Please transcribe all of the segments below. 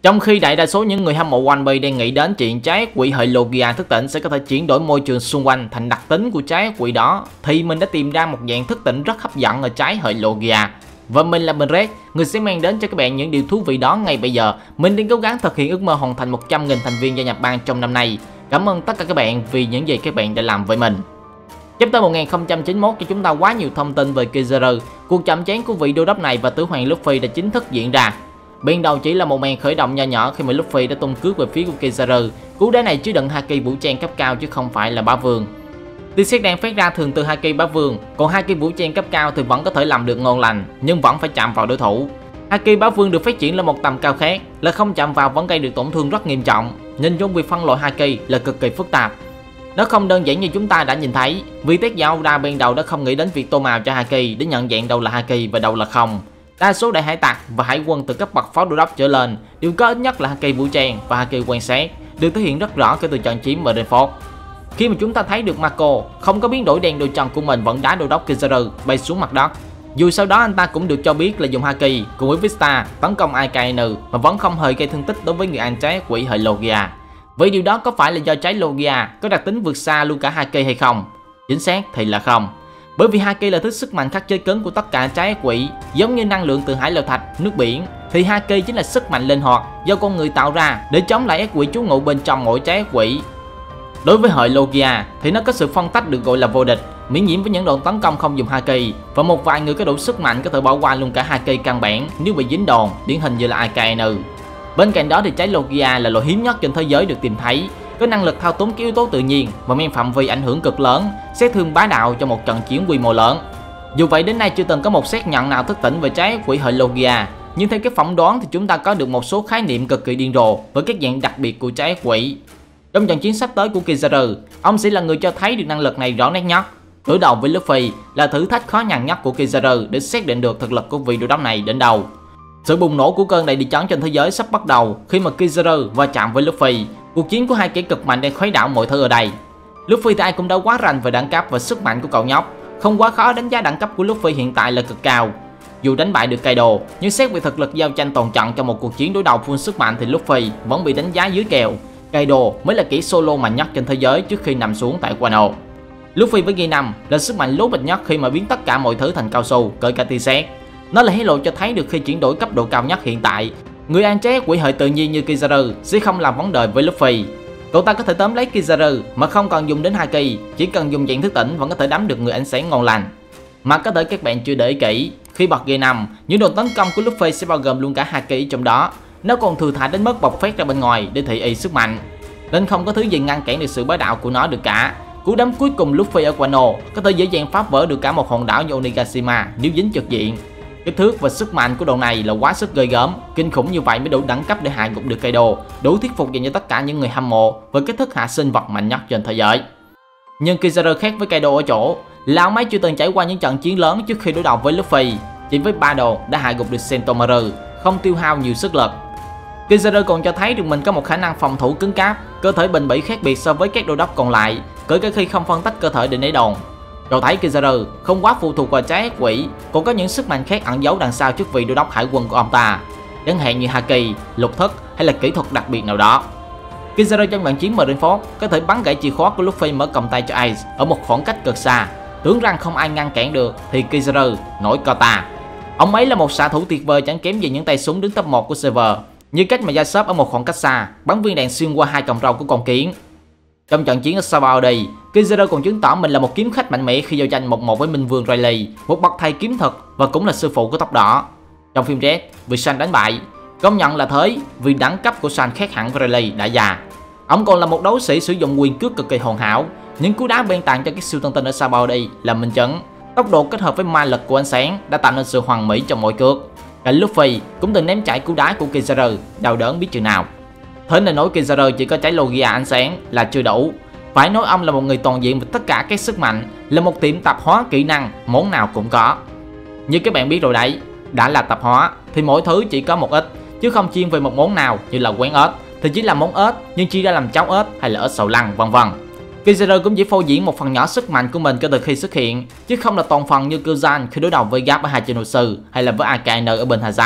Trong khi đại đa số những người hâm mộ One Piece đang nghĩ đến chuyện trái ác quỷ hệ Logia thức tỉnh sẽ có thể chuyển đổi môi trường xung quanh thành đặc tính của trái ác quỷ đó, thì mình đã tìm ra một dạng thức tỉnh rất hấp dẫn ở trái hệ Logia. Và mình là Red, người sẽ mang đến cho các bạn những điều thú vị đó ngay bây giờ. Mình đang cố gắng thực hiện ước mơ hoàn thành 100.000 thành viên gia nhập ban trong năm nay. Cảm ơn tất cả các bạn vì những gì các bạn đã làm với mình. Chapter 1091 cho chúng ta quá nhiều thông tin về Kizaru. Cuộc chạm trán của vị đô đốc này và tứ hoàng Luffy đã chính thức diễn ra. Ban đầu chỉ là một màn khởi động nho nhỏ khi mà Luffy đã tung cước về phía của Kizaru. Cú đá này chứa đựng haki vũ trang cấp cao chứ không phải là bá vương. Tia sét đang phát ra thường từ haki bá vương, còn haki vũ trang cấp cao thì vẫn có thể làm được ngon lành, nhưng vẫn phải chạm vào đối thủ. Haki bá vương được phát triển lên một tầm cao khác, là không chạm vào vẫn gây được tổn thương rất nghiêm trọng, nên trong việc phân loại haki là cực kỳ phức tạp. Nó không đơn giản như chúng ta đã nhìn thấy, vì Tét và Oda ban đầu đã không nghĩ đến việc tô màu cho haki để nhận dạng đâu là haki và đâu là không. Đa số đại hải tặc và hải quân từ cấp bậc phó đô đốc trở lên đều có ít nhất là haki vũ trang và haki quan sát, được thể hiện rất rõ kể từ trận chiến Marineford. Khi mà chúng ta thấy được Mako không có biến đổi đen đôi chân của mình vẫn đá đô đốc Kizaru bay xuống mặt đất. Dù sau đó anh ta cũng được cho biết là dùng haki cùng với Vista tấn công IKN mà vẫn không hề gây thương tích đối với người anh trái quỷ hệ Logia. Vậy điều đó có phải là do trái Logia có đặc tính vượt xa luôn cả haki hay không? Chính xác thì là không. Bởi vì haki là thứ sức mạnh khắc chế cứng của tất cả trái quỷ, giống như năng lượng từ hải lưu thạch, nước biển, thì haki chính là sức mạnh linh hoạt do con người tạo ra để chống lại ác quỷ trú ngụ bên trong mỗi trái quỷ. Đối với hệ Logia thì nó có sự phân tách được gọi là vô địch, miễn nhiễm với những đòn tấn công không dùng haki, và một vài người có đủ sức mạnh có thể bỏ qua luôn cả haki căn bản nếu bị dính đòn, điển hình như là IKN. Bên cạnh đó thì trái Logia là loại hiếm nhất trên thế giới được tìm thấy, có năng lực thao túng các yếu tố tự nhiên và mang phạm vi ảnh hưởng cực lớn, sát thương bá đạo cho một trận chiến quy mô lớn. Dù vậy đến nay chưa từng có một xác nhận nào thức tỉnh về trái quỷ hệ Logia, nhưng theo cái phỏng đoán thì chúng ta có được một số khái niệm cực kỳ điên rồ với các dạng đặc biệt của trái quỷ. Trong trận chiến sắp tới của Kizaru, ông sẽ là người cho thấy được năng lực này rõ nét nhất. Đối đầu với Luffy là thử thách khó nhằn nhất của Kizaru để xác định được thực lực của vị đô đốc này đến đâu. Sự bùng nổ của cơn đại địa chấn trên thế giới sắp bắt đầu khi mà Kizaru va chạm với Luffy. Cuộc chiến của hai kẻ cực mạnh đang khuấy đảo mọi thứ ở đây. Luffy thì ai cũng đã quá rành về đẳng cấp và sức mạnh của cậu nhóc, không quá khó đánh giá đẳng cấp của Luffy hiện tại là cực cao. Dù đánh bại được Kaido, nhưng xét về thực lực giao tranh toàn trận trong một cuộc chiến đối đầu full sức mạnh thì Luffy vẫn bị đánh giá dưới kèo. Kaido mới là kỹ solo mạnh nhất trên thế giới trước khi nằm xuống tại Wano. Luffy với Gear 5 là sức mạnh lố bịch nhất khi mà biến tất cả mọi thứ thành cao su, kể cả tia sét. Nó là hé lộ cho thấy được khi chuyển đổi cấp độ cao nhất hiện tại, người an trái quỷ hệ tự nhiên như Kizaru sẽ không làm vấn đề với Luffy. Cậu ta có thể tóm lấy Kizaru mà không cần dùng đến haki, chỉ cần dùng dạng thức tỉnh vẫn có thể đấm được người ánh sáng ngon lành. Mà có thể các bạn chưa để ý kỹ, khi bật Gear 5, những đòn tấn công của Luffy sẽ bao gồm luôn cả haki trong đó. Nó còn thừa thãi đến mức bộc phát ra bên ngoài để thị y sức mạnh, nên không có thứ gì ngăn cản được sự bá đạo của nó được cả. Cú đấm cuối cùng Luffy ở Wano có thể dễ dàng phá vỡ được cả một hòn đảo như Onigashima nếu dính trực diện. Kích thước và sức mạnh của đồ này là quá sức ghê gớm, kinh khủng như vậy mới đủ đẳng cấp để hạ gục được Kaido, đủ thuyết phục dành cho tất cả những người hâm mộ với cách thức hạ sinh vật mạnh nhất trên thế giới. Nhưng Kizaru khác với Kaido ở chỗ là ông ấy chưa từng trải qua những trận chiến lớn trước khi đối đầu với Luffy, chỉ với ba đồ đã hạ gục được Sentomaru, không tiêu hao nhiều sức lực. Kizaru còn cho thấy được mình có một khả năng phòng thủ cứng cáp, cơ thể bền bỉ khác biệt so với các đô đốc còn lại, kể cả khi không phân tách cơ thể để né đòn. Cho thấy Kizaru không quá phụ thuộc vào trái ác quỷ, còn có những sức mạnh khác ẩn giấu đằng sau chức vị đô đốc hải quân của ông ta, chẳng hạn như haki, lục thức hay là kỹ thuật đặc biệt nào đó. Kizaru trong trận chiến Marineford có thể bắn gãy chìa khóa của Luffy mở còng tay cho Ace ở một khoảng cách cực xa, tưởng rằng không ai ngăn cản được thì Kizaru nổi Kota. Ông ấy là một xạ thủ tuyệt vời chẳng kém gì những tay súng đứng top 1 của server, như cách mà Yasop ở một khoảng cách xa bắn viên đạn xuyên qua hai còng râu của con kiến. Trong trận chiến ở Sabaody, Kizaru còn chứng tỏ mình là một kiếm khách mạnh mẽ khi giao tranh 1-1 với Minh Vương Rayleigh, một bậc thầy kiếm thuật và cũng là sư phụ của tóc đỏ. Trong phim Red, vì Shan đánh bại, công nhận là thế vì đẳng cấp của Shan khác hẳn với Rayleigh đã già. Ông còn là một đấu sĩ sử dụng quyền cước cực kỳ hoàn hảo, những cú đá bên tàn cho các siêu tân tinh ở Sabaody là minh chứng. Tốc độ kết hợp với ma lực của ánh sáng đã tạo nên sự hoàn mỹ trong mỗi cước. Cả Luffy cũng từng ném chạy cú đá của Kizaru, đau đớn biết chừng nào. Thế nên nói Kizaru chỉ có trái Logia ánh sáng là chưa đủ, phải nói ông là một người toàn diện về tất cả các sức mạnh, là một tiệm tạp hóa kỹ năng, món nào cũng có. Như các bạn biết rồi đấy, đã là tạp hóa thì mỗi thứ chỉ có một ít, chứ không chuyên về một món nào. Như là quán ếch thì chỉ là món ếch nhưng chia ra làm cháo ếch hay là ếch xào lăng vân vân. Kizaru cũng chỉ phô diễn một phần nhỏ sức mạnh của mình kể từ khi xuất hiện, chứ không là toàn phần như Kuzan khi đối đầu với Garp ở Hachinosu hay là với Akainu ở bên Hazard.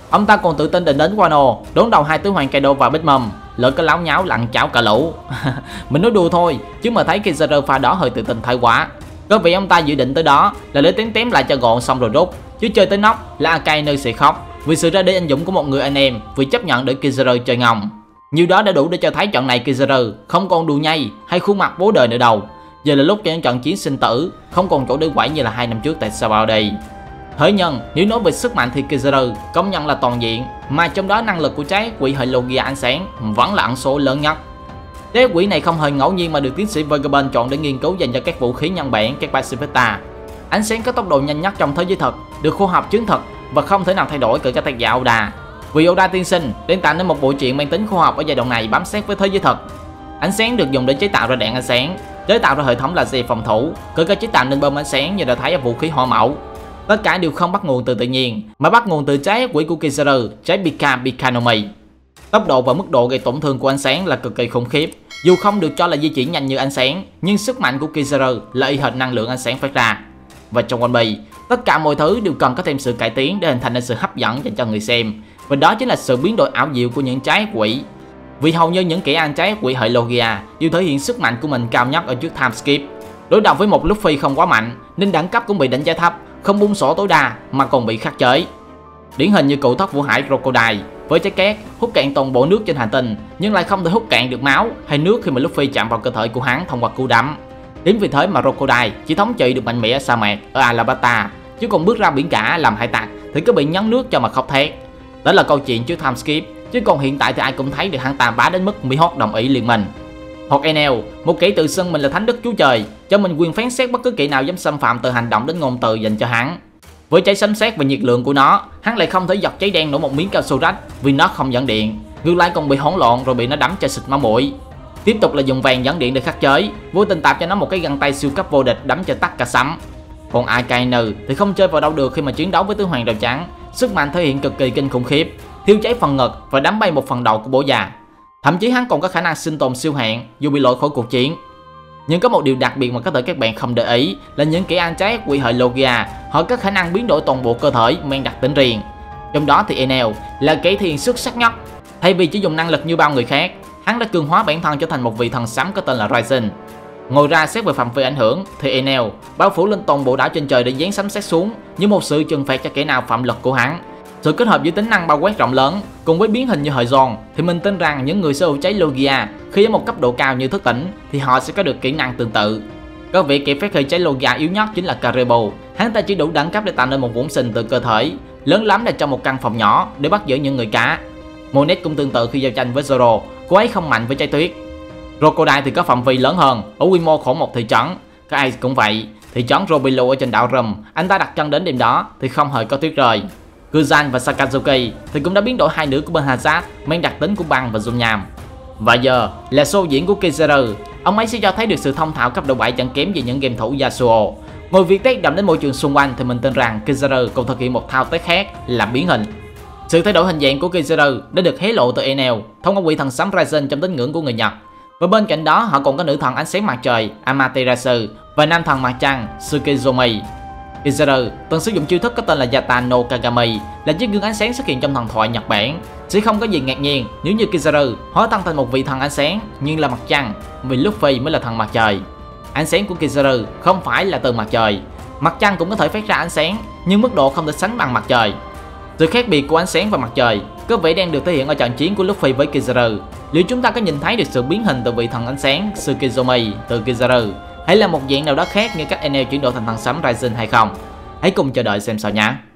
Ông ta còn tự tin định đến Wano, đón đầu hai tứ hoàng Kaido và Big Mom, lỡ cái láo nháo lặn cháo cả lũ. Mình nói đùa thôi, chứ mà thấy Kizaru pha đó hơi tự tin thái quá. Có vị ông ta dự định tới đó là để tém lại cho gọn xong rồi rút, chứ chơi tới nóc là Akainu sẽ khóc vì sự ra đi anh dũng của một người anh em vì chấp nhận để Kizaru chơi ngòng. Nhiều đó đã đủ để cho thấy trận này Kizaru không còn đùa nhây hay khuôn mặt bố đời nữa đâu. Giờ là lúc cho những trận chiến sinh tử, không còn chỗ để quẩy như là 2 năm trước tại Sao đây. Thế nhân, nếu nói về sức mạnh thì Kizaru công nhận là toàn diện, mà trong đó năng lực của trái quỷ hệ Logia ánh sáng vẫn là ẩn số lớn nhất. Trái quỷ này không hề ngẫu nhiên mà được tiến sĩ Vagabond chọn để nghiên cứu dành cho các vũ khí nhân bản, các Pacifista. Ánh sáng có tốc độ nhanh nhất trong thế giới thật, được khoa học chứng thực và không thể nào thay đổi kể cả tác giả Oda. Vì Oda tiên sinh đang tạo nên một bộ truyện mang tính khoa học ở giai đoạn này bám sát với thế giới thật. Ánh sáng được dùng để chế tạo ra đạn ánh sáng, chế tạo ra hệ thống laser phòng thủ, kể cả chế tạo nên bom ánh sáng như đã thấy ở vũ khí hỏa mẫu. Tất cả đều không bắt nguồn từ tự nhiên, mà bắt nguồn từ trái quỷ của Kizaru, trái Pika no Mi. Tốc độ và mức độ gây tổn thương của ánh sáng là cực kỳ khủng khiếp. Dù không được cho là di chuyển nhanh như ánh sáng, nhưng sức mạnh của Kizaru là y hệt năng lượng ánh sáng phát ra. Và trong One Piece, tất cả mọi thứ đều cần có thêm sự cải tiến để hình thành nên sự hấp dẫn dành cho người xem. Và đó chính là sự biến đổi ảo diệu của những trái quỷ. Vì hầu như những kẻ ăn trái quỷ hệ Logia đều thể hiện sức mạnh của mình cao nhất ở trước time skip. Đối đầu với một Luffy không quá mạnh nên đẳng cấp cũng bị đánh giá thấp, không bung sổ tối đa mà còn bị khắc chế. Điển hình như cựu thất vũ hải Crocodile với trái két hút cạn toàn bộ nước trên hành tinh nhưng lại không thể hút cạn được máu hay nước khi mà Luffy chạm vào cơ thể của hắn thông qua cú đấm. Chính vì thế mà Crocodile chỉ thống trị được mạnh mẽ ở sa mạc ở Alabasta, chứ còn bước ra biển cả làm hải tặc thì cứ bị nhấn nước cho mà khóc thét. Đó là câu chuyện trước time skip, chứ còn hiện tại thì ai cũng thấy được hắn ta bá đến mức Mihawk đồng ý liên minh. Hoặc Enel, một kẻ tự xưng mình là thánh đức chúa trời, cho mình quyền phán xét bất cứ kẻ nào dám xâm phạm từ hành động đến ngôn từ dành cho hắn. Với trái sấm sét và nhiệt lượng của nó, hắn lại không thể giật cháy đen nổ một miếng cao su rách vì nó không dẫn điện, ngược lại còn bị hỗn loạn rồi bị nó đấm cho xịt máu mũi. Tiếp tục là dùng vàng dẫn điện để khắc chế, vô tình tạp cho nó một cái găng tay siêu cấp vô địch đấm cho tắt cả sấm. Còn Akainu thì không chơi vào đâu được khi mà chiến đấu với tứ hoàng đầu trắng, sức mạnh thể hiện cực kỳ kinh khủng khiếp, thiêu cháy phần ngực và đấm bay một phần đầu của bố già. Thậm chí hắn còn có khả năng sinh tồn siêu hạn dù bị lội khỏi cuộc chiến. Nhưng có một điều đặc biệt mà có thể các bạn không để ý là những kẻ ăn trái quỷ hệ Logia, họ có khả năng biến đổi toàn bộ cơ thể mang đặc tính riêng. Trong đó thì Enel là kẻ thiền xuất sắc nhất. Thay vì chỉ dùng năng lực như bao người khác, hắn đã cường hóa bản thân trở thành một vị thần sấm có tên là Raisin. Ngồi ra xét về phạm vi ảnh hưởng thì Enel bao phủ lên toàn bộ đảo trên trời để giáng sấm sét xuống như một sự trừng phạt cho kẻ nào phạm luật của hắn. Sự kết hợp giữa tính năng bao quát rộng lớn cùng với biến hình như hệ giòn thì mình tin rằng những người sở hữu trái Logia khi ở một cấp độ cao như thức tỉnh thì họ sẽ có được kỹ năng tương tự. Có vị kẻ phát huy trái Logia yếu nhất chính là Caribou. Hắn ta chỉ đủ đẳng cấp để tạo nên một vũng sinh từ cơ thể, lớn lắm là trong một căn phòng nhỏ để bắt giữ những người cá. Monet cũng tương tự khi giao tranh với Zoro, cô ấy không mạnh với trái tuyết. Crocodile thì có phạm vi lớn hơn, ở quy mô khoảng một thị trấn. Cái ai cũng vậy, thị trấn Robilo ở trên đảo Rum, anh ta đặt chân đến đêm đó thì không hề có tuyết rơi. Kuzan và Sakazuki thì cũng đã biến đổi hai nữ của bên Hazard mang đặc tính của băng và dung nham. Và giờ là show diễn của Kizaru, ông ấy sẽ cho thấy được sự thông thạo cấp độ 7 chẳng kém gì những game thủ Yasuo. Ngoài việc tác động đến môi trường xung quanh thì mình tin rằng Kizaru còn thực hiện một thao tác khác là biến hình. Sự thay đổi hình dạng của Kizaru đã được hé lộ từ Enel thông qua quỷ thần sấm Raisin trong tín ngưỡng của người Nhật. Và bên cạnh đó họ còn có nữ thần ánh sáng mặt trời Amaterasu và nam thần mặt trăng Tsukizomi. Kizaru từng sử dụng chiêu thức có tên là Yata no Kagami, là chiếc gương ánh sáng xuất hiện trong thần thoại Nhật Bản. Sẽ không có gì ngạc nhiên nếu như Kizaru hóa thân thành một vị thần ánh sáng nhưng là mặt trăng, vì Luffy mới là thần mặt trời. Ánh sáng của Kizaru không phải là từ mặt trời, mặt trăng cũng có thể phát ra ánh sáng nhưng mức độ không thể sánh bằng mặt trời. Sự khác biệt của ánh sáng và mặt trời có vẻ đang được thể hiện ở trận chiến của Luffy với Kizaru. Liệu chúng ta có nhìn thấy được sự biến hình từ vị thần ánh sáng Tsukizomi từ Kizaru, hay là một dạng nào đó khác như cách Enel chuyển đổi thành thần sấm Raisin hay không? Hãy cùng chờ đợi xem sao nhé.